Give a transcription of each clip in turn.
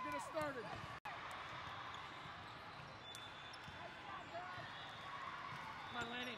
get us started. Come on, Lanny.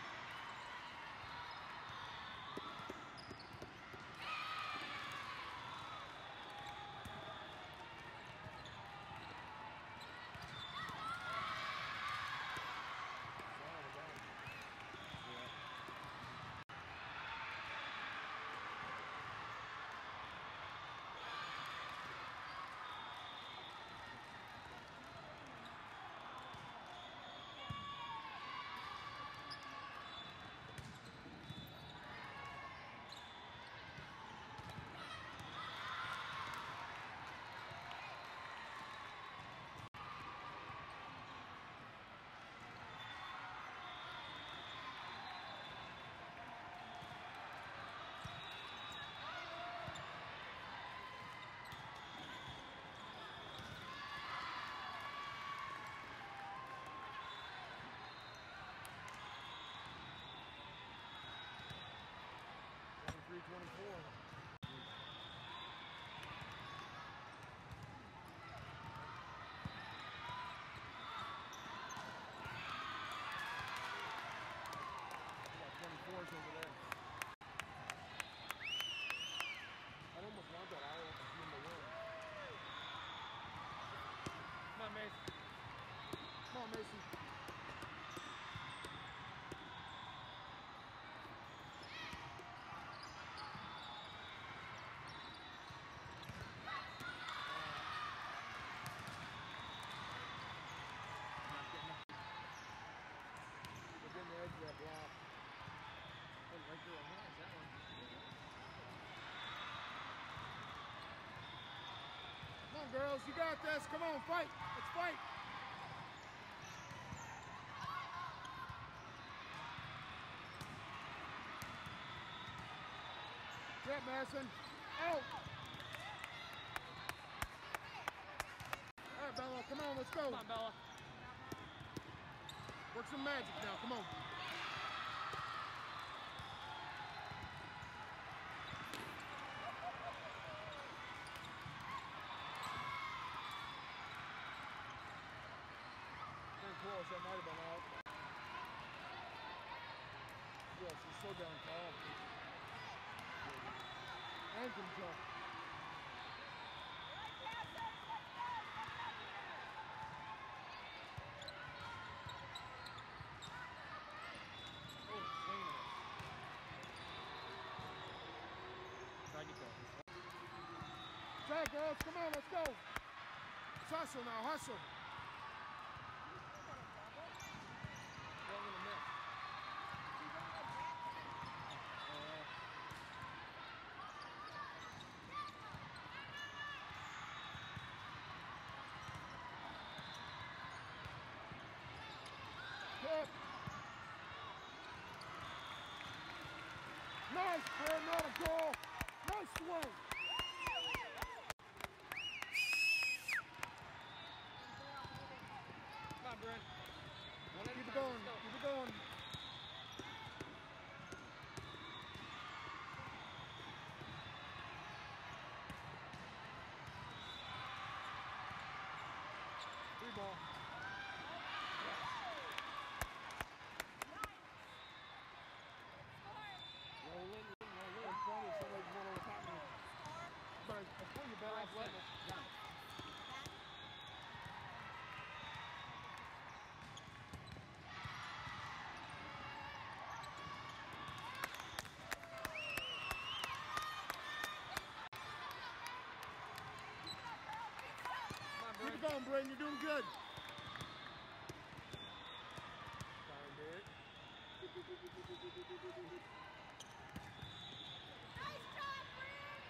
Over there. I almost want that. I want to see him to win. Come on, Mason. Come on, Mason. We're getting the edge of that block. Right through our hands, that one. Come on, girls, you got this. Come on, fight. Let's fight. Get Madison. Out. All right, Bella. Come on, let's go. Come on, Bella. Work some magic now. Come on. Close, that might have been out. Yeah, she's so down tall. And can jump. Oh, swinging it. Try to get that. Try, girls, come on, let's go. Let's hustle now, hustle. Hit. Nice, Bryn, not a goal. Nice swing. Come on, Bryn. Keep it going, keep it going. Free ball. Rolling. In front of somebody's one on the top of me. But before you bet off what? Keep it going, Brayden. You're doing good. Found it. Nice job, Bryn!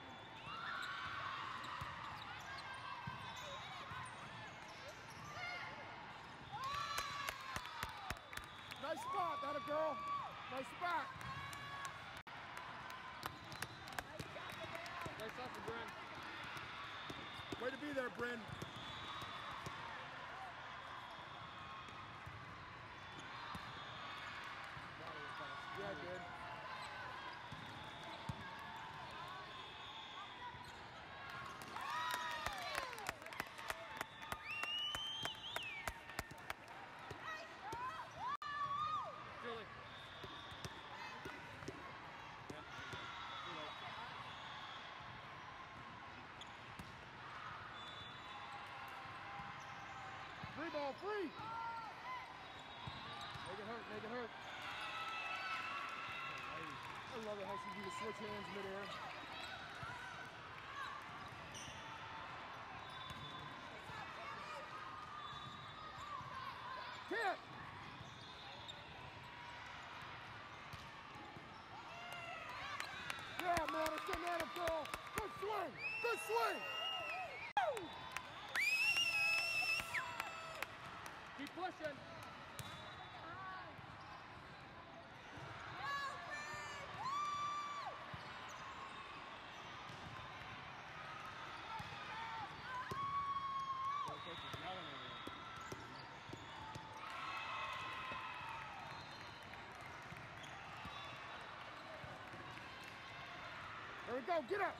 Nice spot, that a girl. Nice spot. Nice hustle, Bryn. Way to be there, Bryn. Yeah, I did. ball free. Make it hurt, make it hurt. I love it how she do the switch hands midair. Tip! Yeah, Madison, let him go. Good swing, good swing. Keep pushing. There we go, get up.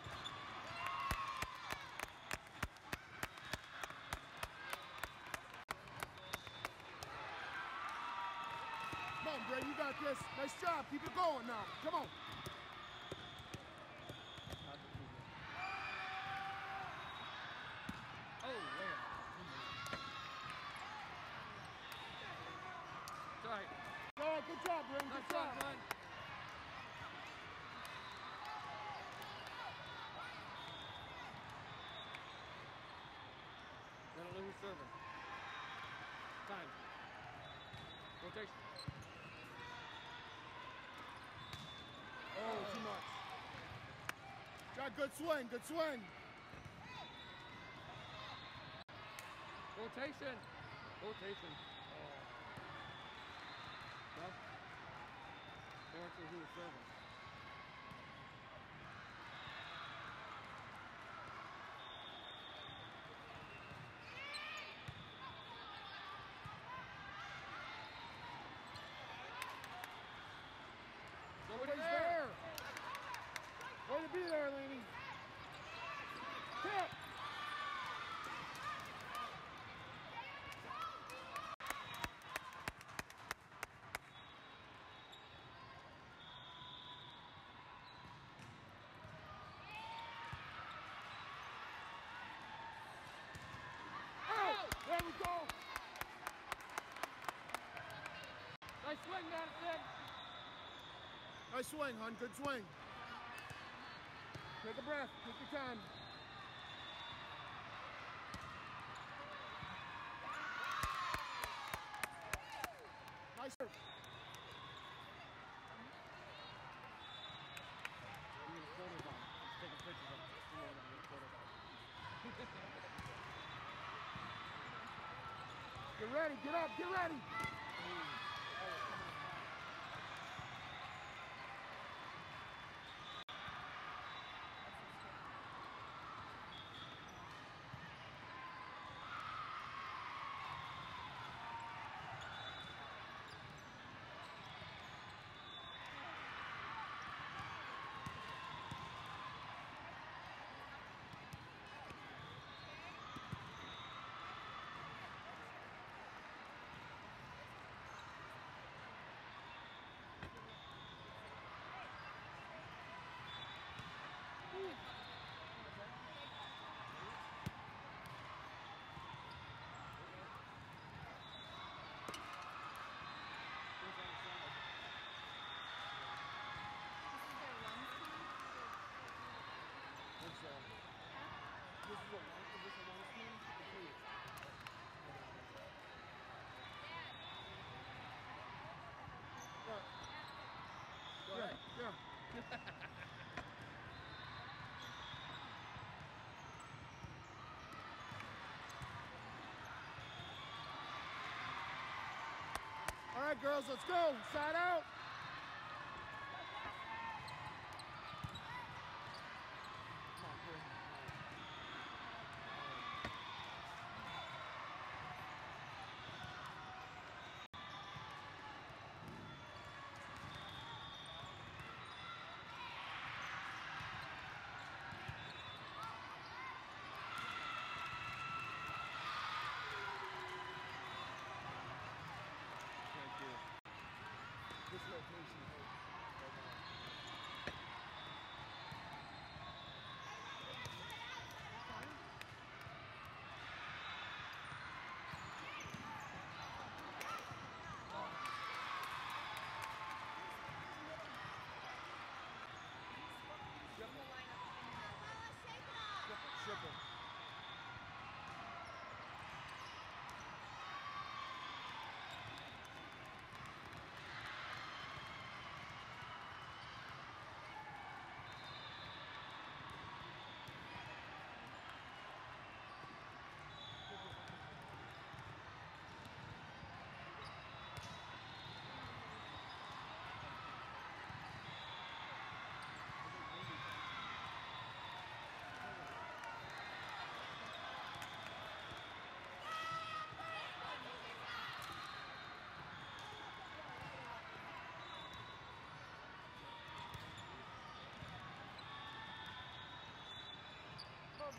Come on, Bray, you got this. Nice job, keep it going now. Come on. Oh, man. It's all right. All right, good job, Bray, Nice good job, job. Glenn. Let it lose serving. Time. Rotation. Oh, too much. Got good swing, good swing. Rotation. Rotation. Oh. No? They weren't sure who was serving. Nobody's there. Way to be there, Laney. Tip. Out. There we go. Nice swing, Madison. Nice swing, hon. Good swing. Take a breath. Take your time. Nice serve. I'm gonna photos on. He's taking pictures of it. You want to get photos on. Get ready. Get up. Get ready. Yeah. All right, girls, let's go. Side out. This location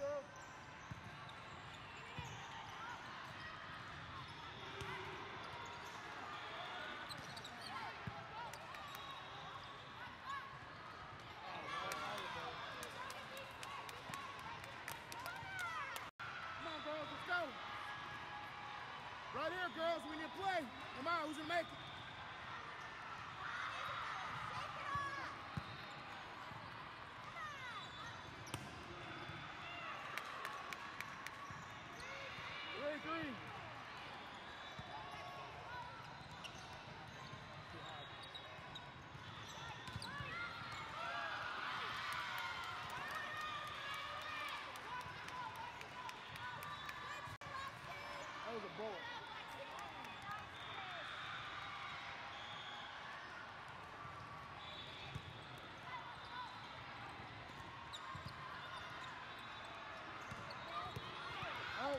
girls. Come on, girls, let's go. Right here, girls, we need to play. Come on, who's gonna make it? Three. That was a bullet. Out.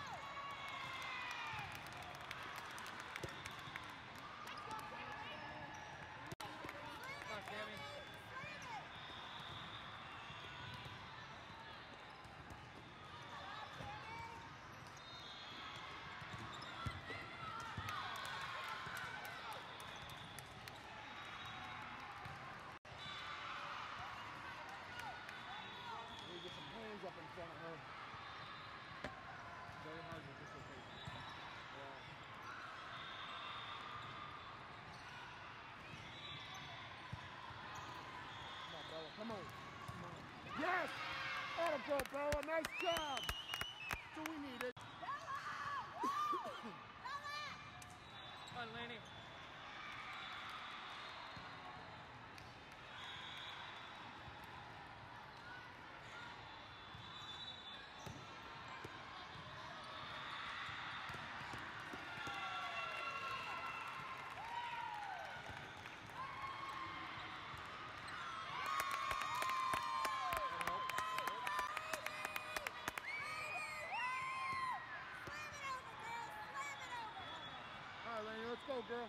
Come on, Sammy. We get some hands up in front of her. Very hard with dislocation. Yeah. Come on, Bella. Come on. Yes! Atta go, Bella. Nice job. That's what we needed. Come on, Laney. All right, Laney, let's go, girl.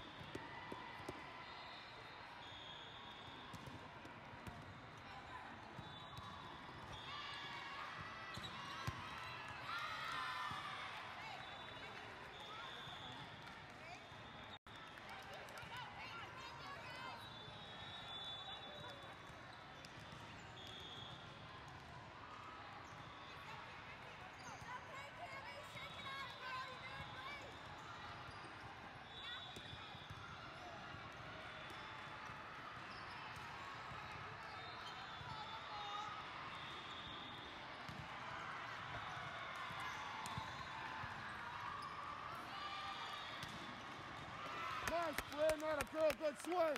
Nice, Flynn. Not a girl. Good swing.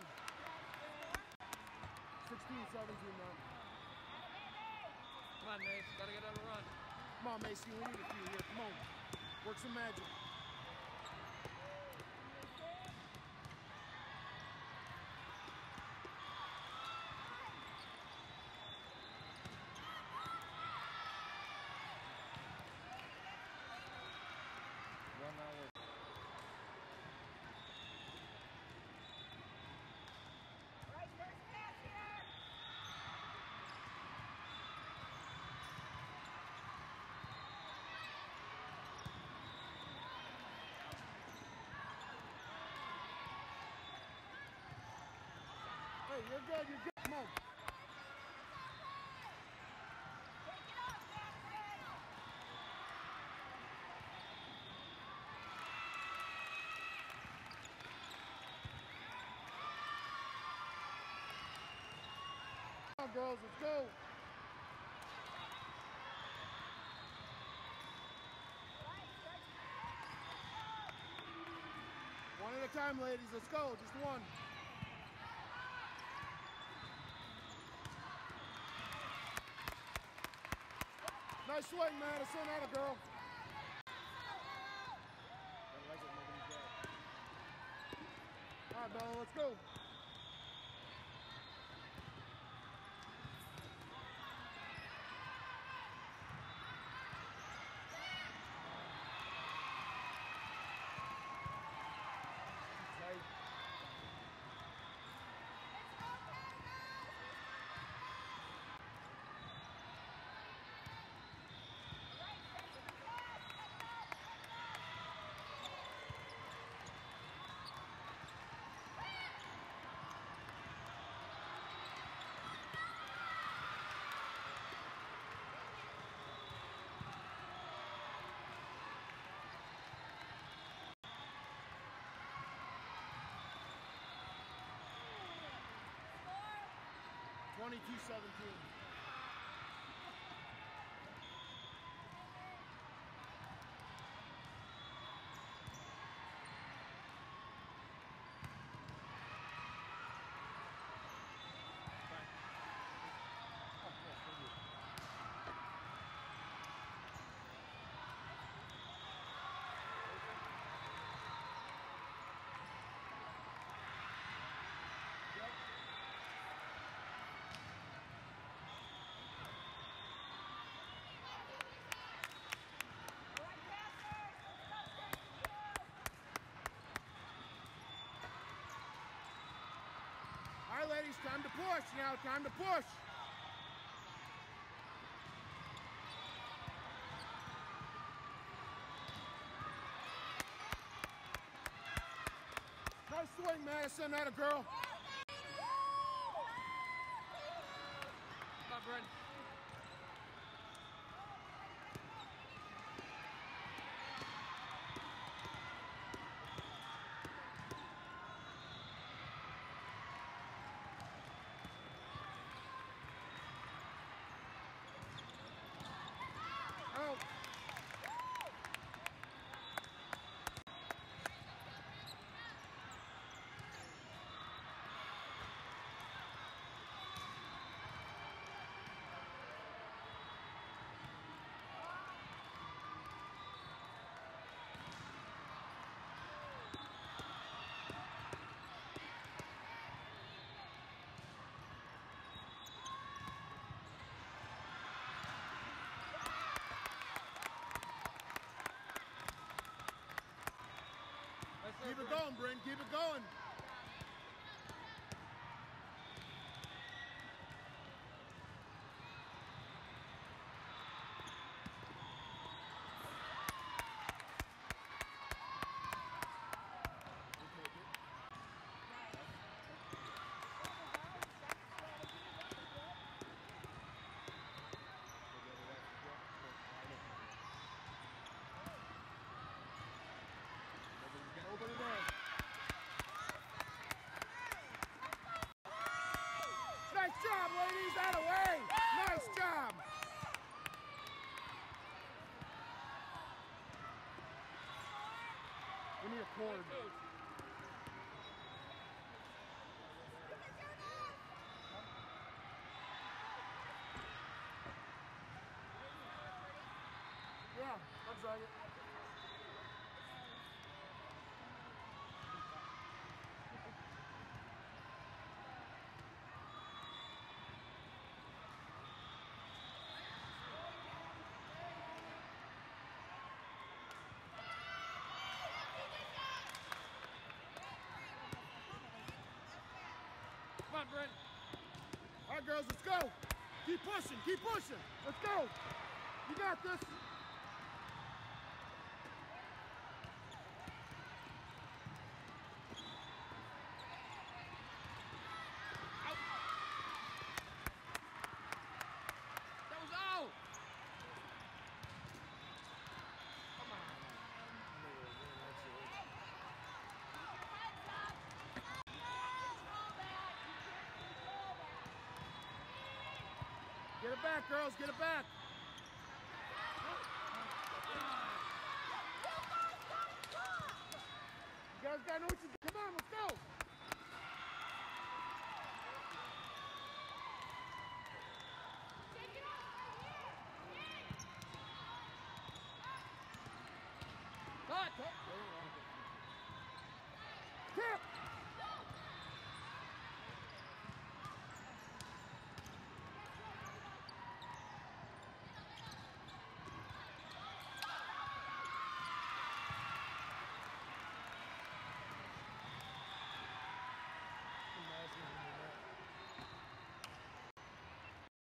16, 17 now. Come on, Mace. Gotta get on the run. Come on, Macy. We need a few here. Come on. Work some magic. Run that way. Right, first pass here. Hey, you're good. You're good. Come on. Take it off, Jackson. Come on, girls. Let's go. One at a time, ladies. Let's go. Just one. Nice swing, Madison. Atta girl. I like it, nobody's there. All right, Bella. Let's go. Tight. 22-17. All right, passers, let's go, second All right, ladies, time to push now. Time to push. Nice swing, Madison. That a girl. Come on, Brent. Out. Keep it going, Bryn. Keep it going. Nobody there. Nice job, ladies. That away. Nice job. We need a cord. Yeah, looks like it. Come on, Brent. All right, girls, let's go. Keep pushing. Keep pushing. Let's go. You got this. That was out. Get it back, girls. Get it back. You guys got to know what you do. Come on, let's go.